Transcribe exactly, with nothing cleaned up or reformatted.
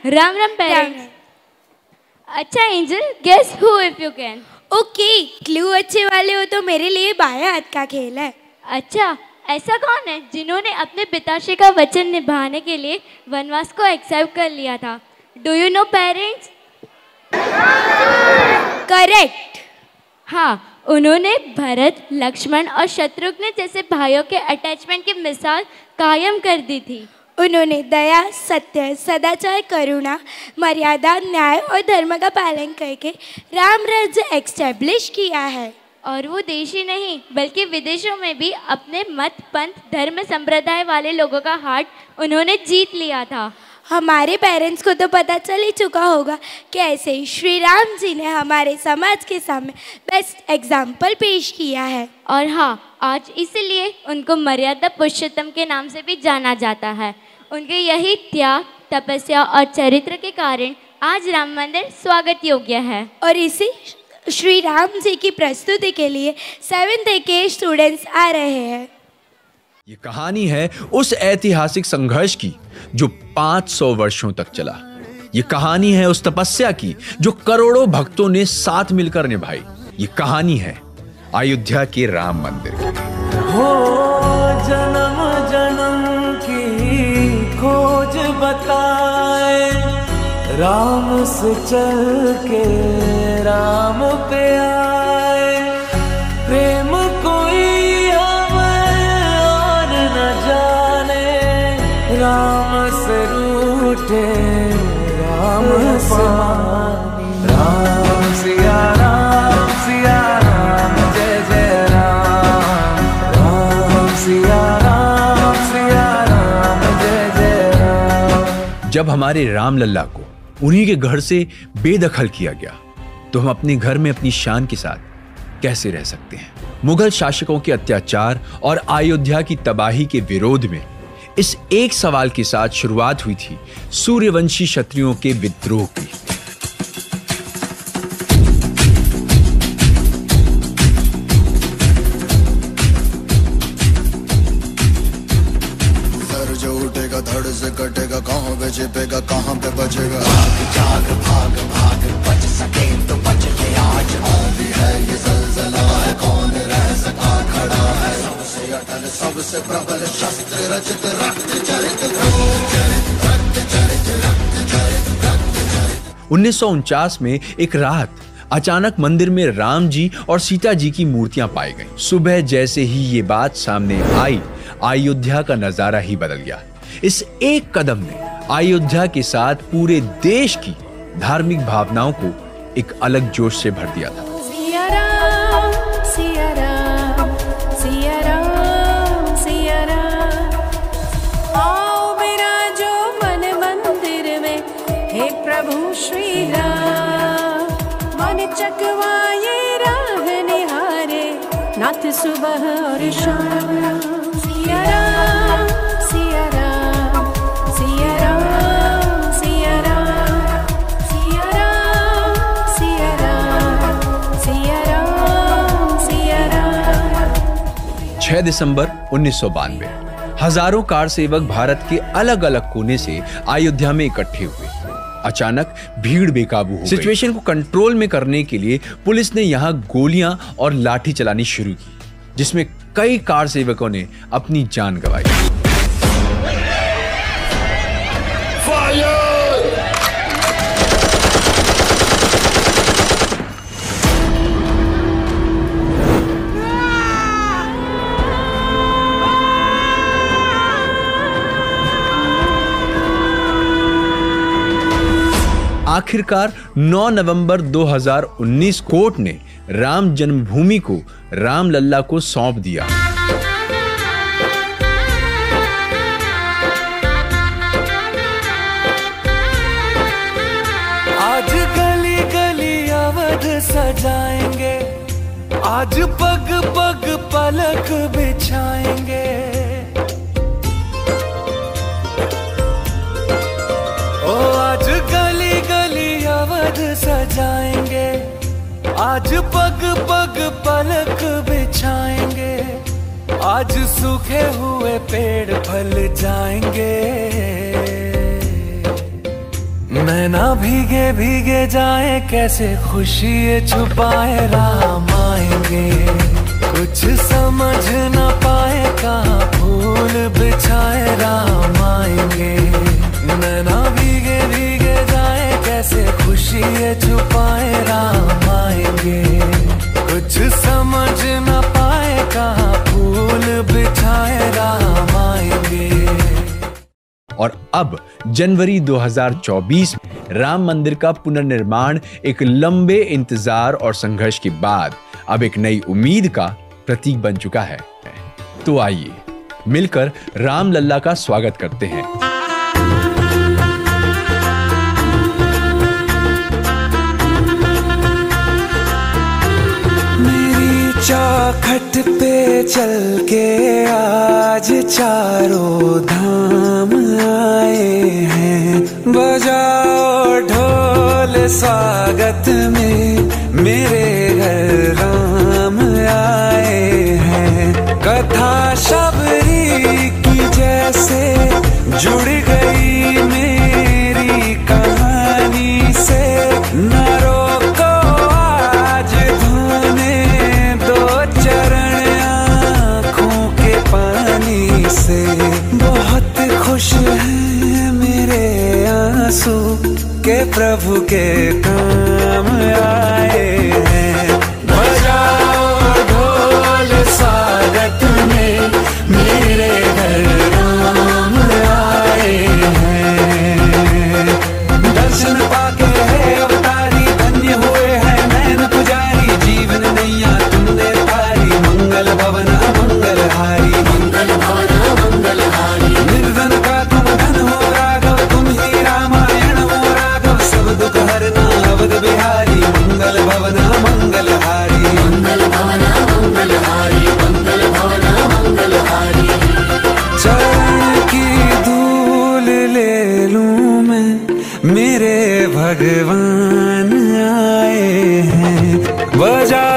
Ram Ram parents. अच्छा angel, guess who if you can. Okay, clue अच्छे वाले हो तो मेरे लिए बाएं हाथ का खेल है। अच्छा, ऐसा कौन है जिन्होंने अपने पिताश्री का वचन निभाने के लिए वनवास को एक्सेप्ट कर लिया था? Do you know parents? Correct. हाँ, उन्होंने भरत, लक्ष्मण और शत्रुघ्न जैसे भाइयों के अटैचमेंट की मिसाल कायम कर दी थी। उन्होंने दया, सत्य, सदाचार, करुणा, मर्यादा, न्याय और धर्म का पालन करके राम राज्य एक्स्टेब्लिश किया है। और वो देश ही नहीं बल्कि विदेशों में भी अपने मत, पंथ, धर्म, संप्रदाय वाले लोगों का हार्ट उन्होंने जीत लिया था। हमारे पेरेंट्स को तो पता चल ही चुका होगा कि ऐसे ही श्री राम जी ने हमारे समाज के सामने बेस्ट एग्जाम्पल पेश किया है। और हाँ, आज इसलिए उनको मर्यादा पुरुषोत्तम के नाम से भी जाना जाता है। उनके यही त्याग, तपस्या और चरित्र के कारण आज राम मंदिर स्वागत योग्य है। और इसी श्री राम जी की प्रस्तुति के लिए सेवेंथ ए के स्टूडेंट्स आ रहे हैं। ये कहानी है उस ऐतिहासिक संघर्ष की जो पाँच सौ वर्षों तक चला। ये कहानी है उस तपस्या की जो करोड़ों भक्तों ने साथ मिलकर निभाई। ये कहानी है अयोध्या के राम मंदिर की। हो जन्म जन्म की खोज बताए, राम से चल के राम पे आए। प्रेम कोई हमें और न जाने, राम से रूठे राम से माने। राम सिया राम सिया राम जय जय राम। राम सिया राम सिया राम जय जय राम। जब हमारे राम लल्ला को उन्हीं के घर से बेदखल किया गया तो हम अपने घर में अपनी शान के साथ कैसे रह सकते हैं? मुगल शासकों के अत्याचार और अयोध्या की तबाही के विरोध में इस एक सवाल के साथ शुरुआत हुई थी सूर्यवंशी क्षत्रियों के विद्रोह की। सर जो उठेगा धड़ से कटेगा, कहाँ पे छिपेगा कहाँ पे बचेगा। भाग जाग भाग भाग, बच सके तो बच ले आज। आंधी है ये ज़लज़ला है, कौन रह सका खड़ा है। सबसे अटल सबसे प्रबल शस्त्र रचित रक्त चरित रक्त चरित रक्त चरित। उन्नीस सौ उनचास में एक रात अचानक मंदिर में राम जी और सीता जी की मूर्तियां पाई गईं। सुबह जैसे ही ये बात सामने आई, अयोध्या का नजारा ही बदल गया। इस एक कदम ने अयोध्या के साथ पूरे देश की धार्मिक भावनाओं को एक अलग जोश से भर दिया था। सिया राम सिया राम सिया राम सिया राम। आओ मेरा जो मन मंदिर में, हे प्रभु श्री राम। मन चकवाए राह निहारे, नाथ सुबह और शाम। सिया राम सिया राम सिया राम सिया राम सिया राम सिया राम सिया राम सिया राम। छह दिसंबर उन्नीस सौ बानवे हजारों कार सेवक भारत के अलग अलग कोने से अयोध्या में इकट्ठे हुए। अचानक भीड़ बेकाबू हो गई। सिचुएशन को कंट्रोल में करने के लिए पुलिस ने यहां गोलियां और लाठी चलानी शुरू की, जिसमें कई कार सेवकों ने अपनी जान गंवाई। आखिरकार नौ नवंबर दो हज़ार उन्नीस कोर्ट ने राम जन्मभूमि को राम लल्ला को सौंप दिया। आज गली गली अवध सजाएंगे, आज पग पग पलक बिछाएंगे। ओ आज गली गली अवध सजाएंगे, आज पग पग पलक बिछाएंगे। आज सूखे हुए पेड़ फल जाएंगे। नैना भीगे भीगे जाए कैसे खुशी ये छुपाए राम आएंगे, कुछ समझ न पाए कहाँ फूल बिछाए राम आएंगे। नैना भीगे भीगे जाए कैसे खुशी ये छुपाए राम आएंगे, कुछ समझ न पाए कहाँ फूल बिछाए राम आएंगे। और अब जनवरी दो हज़ार चौबीस में राम मंदिर का पुनर्निर्माण एक लंबे इंतजार और संघर्ष के बाद अब एक नई उम्मीद का प्रतीक बन चुका है। तो आइए मिलकर राम लल्ला का स्वागत करते हैं। मेरी चौखट पे चल के आज चारों धाम आए हैं, बजाओ ढोल स्वागत में मेरे घर राम आए हैं। कथा शबरी की जैसे जुड़ गई मेरी कहानी से, न रोको आज धोने दो चरण आँखों के पानी से। बहुत खुश हैं मेरे आंसू के प्रभु के काम आए हैं, बजाओ ढोल स्वागत में मेरे घर राम आए हैं। दर्शन पाके है अवतारी धन्य हुए हैं नैन पुजारी, जीवन नैया तुमने तारी, मंगल भवन मंगल हारी, मंगल भवन मंगल हारी। निर्धन का तुम धन हो राघव, तुम ही रामायण हो राघव, सब दुख हरना अवध बिहारी, मंगल भवन मंगल हारी, मंगल भवन मंगल हारी, मंगल भवन मंगल हारी। चरण की धूल ले लूं मैं मेरे भगवान आए हैं, बजा